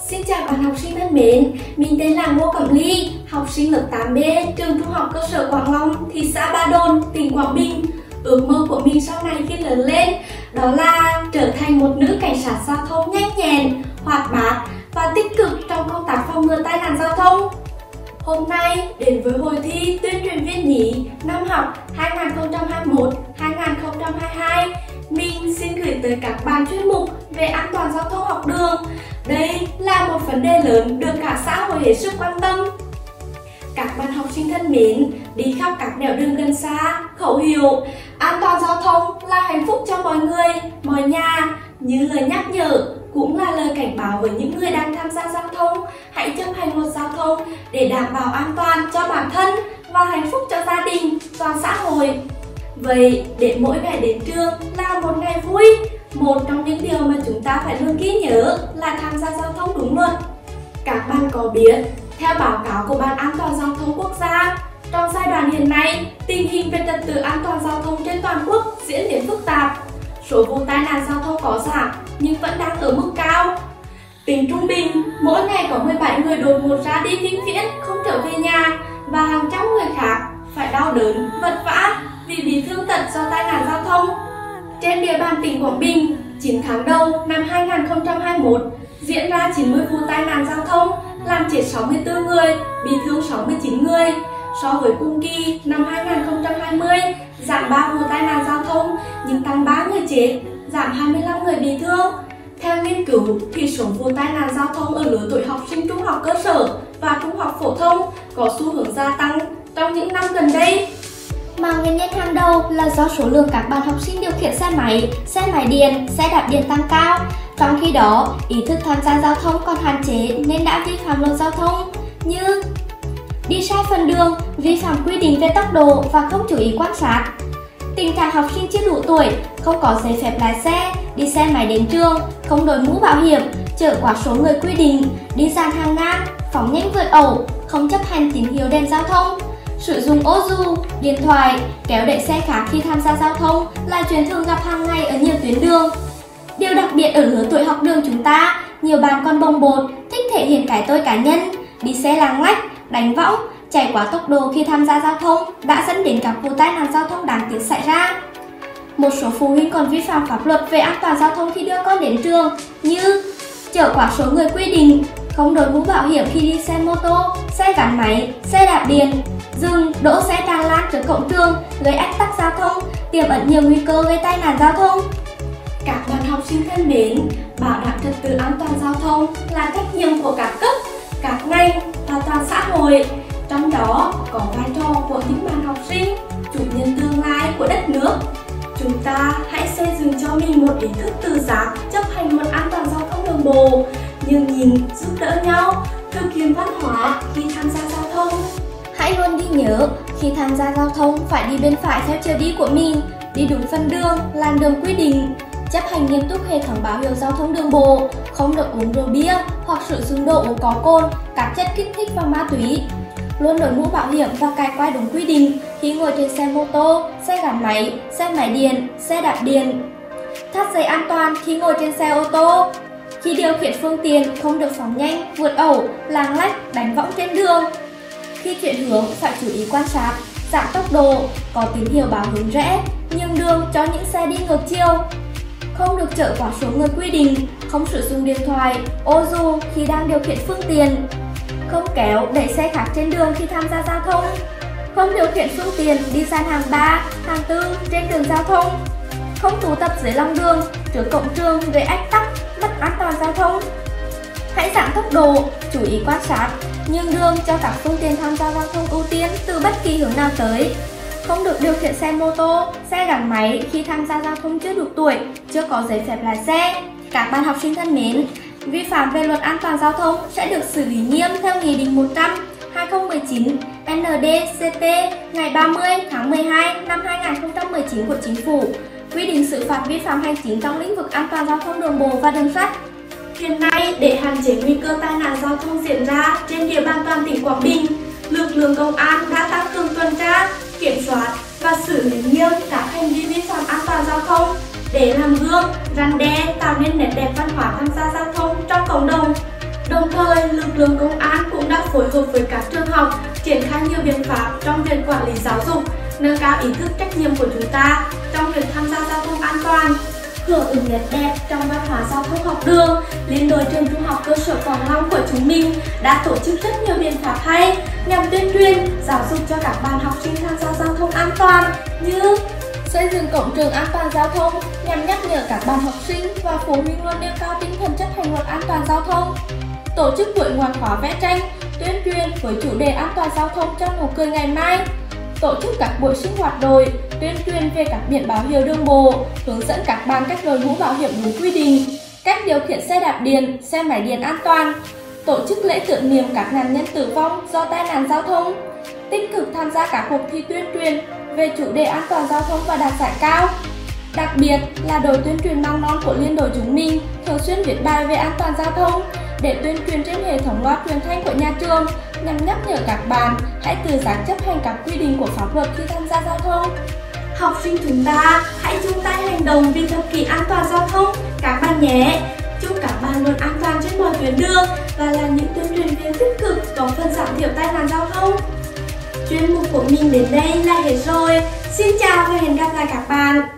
Xin chào bạn học sinh thân mến, mình tên là Ngô Cẩm Ly, học sinh lớp 8B, trường Trung học cơ sở Quảng Long, thị xã Ba Đồn, tỉnh Quảng Bình. Ước mơ của mình sau này khi lớn lên đó là trở thành một nữ cảnh sát giao thông nhanh nhẹn, hoạt bát và tích cực trong công tác phòng ngừa tai nạn giao thông. Hôm nay đến với hội thi tuyên truyền viên nhí năm học 2021-2022, mình xin gửi tới các bạn chuyên mục về an toàn giao thông học đường. Đây là một vấn đề lớn được cả xã hội hết sức quan tâm. Các bạn học sinh thân mến, đi khắp các nẻo đường gần xa, khẩu hiệu an toàn giao thông là hạnh phúc cho mọi người, mọi nhà như lời nhắc nhở, cũng là lời cảnh báo với những người đang tham gia giao thông. Hãy chấp hành luật giao thông để đảm bảo an toàn cho bản thân và hạnh phúc cho gia đình, toàn xã hội. Vậy để mỗi ngày đến trường là một ngày vui, một trong những điều mà chúng ta phải luôn ghi nhớ là tham gia giao thông đúng luật. Các bạn có biết, theo báo cáo của Ban An toàn giao thông quốc gia, trong giai đoạn hiện nay, tình hình về trật tự an toàn giao thông trên toàn quốc diễn biến phức tạp. Số vụ tai nạn giao thông có giảm nhưng vẫn đang ở mức cao. Tính trung bình, mỗi ngày có 17 người đột ngột ra đi vĩnh viễn không trở về nhà và hàng trăm người khác phải đau đớn, vật vã vì bị thương tật do tai nạn giao thông. Trên địa bàn tỉnh Quảng Bình, 9 tháng đầu năm 2021 diễn ra 90 vụ tai nạn giao thông, làm chết 64 người, bị thương 69 người. So với cùng kỳ năm 2020, giảm 3 vụ tai nạn giao thông nhưng tăng 3 người chết, giảm 25 người bị thương. Theo nghiên cứu, thì số vụ tai nạn giao thông ở lứa tuổi học sinh trung học cơ sở và trung học phổ thông có xu hướng gia tăng trong những năm gần đây. Mà nguyên nhân hàng đầu là do số lượng các bạn học sinh điều khiển xe máy điện, xe đạp điện tăng cao. Trong khi đó, ý thức tham gia giao thông còn hạn chế nên đã vi phạm luật giao thông như đi sai phần đường, vi phạm quy định về tốc độ và không chú ý quan sát. Tình trạng học sinh chưa đủ tuổi, không có giấy phép lái xe, đi xe máy đến trường, không đội mũ bảo hiểm, chở quá số người quy định, đi dàn hàng ngang, phóng nhanh vượt ẩu, không chấp hành tín hiệu đèn giao thông, sử dụng ô dù, điện thoại, kéo đẩy xe khác khi tham gia giao thông là chuyện thường gặp hàng ngày ở nhiều tuyến đường. Điều đặc biệt ở lứa tuổi học đường chúng ta, nhiều bạn còn bồng bột, thích thể hiện cái tôi cá nhân, đi xe lạng lách, đánh võng, chạy quá tốc độ khi tham gia giao thông đã dẫn đến các vụ tai nạn giao thông đáng tiếc xảy ra. Một số phụ huynh còn vi phạm pháp luật về an toàn giao thông khi đưa con đến trường như chở quá số người quy định, không đội mũ bảo hiểm khi đi xe mô tô, xe gắn máy, xe đạp điện, dừng, đỗ xe tràn lan trước cổng trường, gây ách tắc giao thông, tiềm ẩn nhiều nguy cơ gây tai nạn giao thông. Các bạn học sinh thân mến, bảo đảm trật tự an toàn giao thông là trách nhiệm của các cấp, các ngành và toàn xã hội. Trong đó có vai trò của những bạn học sinh, chủ nhân tương lai của đất nước. Chúng ta hãy xây dựng cho mình một ý thức tự giác chấp hành luật an toàn giao thông đường bộ, nhường nhịn, giúp đỡ nhau, thực hiện văn hóa khi tham gia giao thông. Hãy luôn ghi nhớ, khi tham gia giao thông phải đi bên phải theo chiều đi của mình, đi đúng phần đường, làn đường quy định, chấp hành nghiêm túc hệ thống báo hiệu giao thông đường bộ, không được uống rượu bia hoặc sử dụng đồ uống có cồn, các chất kích thích và ma túy. Luôn đội mũ bảo hiểm và cài quai đúng quy định khi ngồi trên xe mô tô, xe gắn máy, xe máy điện, xe đạp điện. Thắt dây an toàn khi ngồi trên xe ô tô. Khi điều khiển phương tiện không được phóng nhanh, vượt ẩu, lạng lách, đánh võng trên đường. Khi chuyển hướng phải chú ý quan sát, giảm tốc độ, có tín hiệu báo hướng rẽ, nhường đường cho những xe đi ngược chiều. Không được chở quá số người quy định, không sử dụng điện thoại, ô dù khi đang điều khiển phương tiện. Không kéo, đẩy xe khác trên đường khi tham gia giao thông. Không điều khiển phương tiện đi dàn hàng 3, hàng 4 trên đường giao thông. Không tụ tập dưới lòng đường, trước cổng trường gây ách tắc, mất an toàn giao thông. Hãy giảm tốc độ, chú ý quan sát, nhường đường cho các phương tiện tham gia giao thông ưu tiên từ bất kỳ hướng nào tới. Không được điều khiển xe mô tô, xe gắn máy khi tham gia giao thông chưa đủ tuổi, chưa có giấy phép lái xe. Các bạn học sinh thân mến, vi phạm về luật an toàn giao thông sẽ được xử lý nghiêm theo Nghị định 100/2019 ND-CP ngày 30 tháng 12 năm 2019 của Chính phủ, quy định xử phạt vi phạm hành chính trong lĩnh vực an toàn giao thông đường bộ và đường sắt. Hiện nay, để hạn chế nguy cơ tai nạn giao thông diễn ra trên địa bàn toàn tỉnh Quảng Bình, lực lượng công an đã tăng cường tuần tra, kiểm soát và xử lý nghiêm các hành vi vi phạm an toàn giao thông để làm gương, răn đe, tạo nên nét đẹp văn hóa tham gia giao thông trong cộng đồng. Đồng thời, lực lượng công an cũng đã phối hợp với các trường học triển khai nhiều biện pháp trong việc quản lý giáo dục, nâng cao ý thức trách nhiệm của chúng ta trong việc tham gia giao thông an toàn. Hưởng ứng nét đẹp trong văn hóa giao thông học đường, Liên đội trường Trung học cơ sở Quảng Long của chúng mình đã tổ chức rất nhiều biện pháp hay nhằm tuyên truyền, giáo dục cho các bạn học sinh tham gia giao thông an toàn, như xây dựng cổng trường an toàn giao thông nhằm nhắc nhở các bạn học sinh và phụ huynh luôn nêu cao tinh thần chấp hành luật an toàn giao thông, tổ chức buổi ngoại khóa vẽ tranh tuyên truyền với chủ đề an toàn giao thông cho nụ cười ngày mai, tổ chức các buổi sinh hoạt đội tuyên truyền về các biển báo hiệu đường bộ, hướng dẫn các bạn cách đội mũ bảo hiểm đúng quy định, cách điều khiển xe đạp điện, xe máy điện an toàn, tổ chức lễ tưởng niệm các nạn nhân tử vong do tai nạn giao thông, tích cực tham gia các cuộc thi tuyên truyền về chủ đề an toàn giao thông và đạt giải cao. Đặc biệt là đội tuyên truyền măng non của Liên đội chúng mình thường xuyên viết bài về an toàn giao thông để tuyên truyền trên hệ thống loa truyền thanh của nhà trường nhằm nhắc nhở các bạn hãy tự giác chấp hành các quy định của pháp luật khi tham gia giao thông. học sinh chúng ta hãy chung tay hành động vì thập kỷ an toàn giao thông các bạn nhé. Chúc các bạn luôn an toàn trên mọi tuyến đường và là những tuyên truyền viên tích cực góp phần giảm thiểu tai nạn giao thông. Chuyên mục của mình đến đây là hết rồi. Xin chào và hẹn gặp lại các bạn.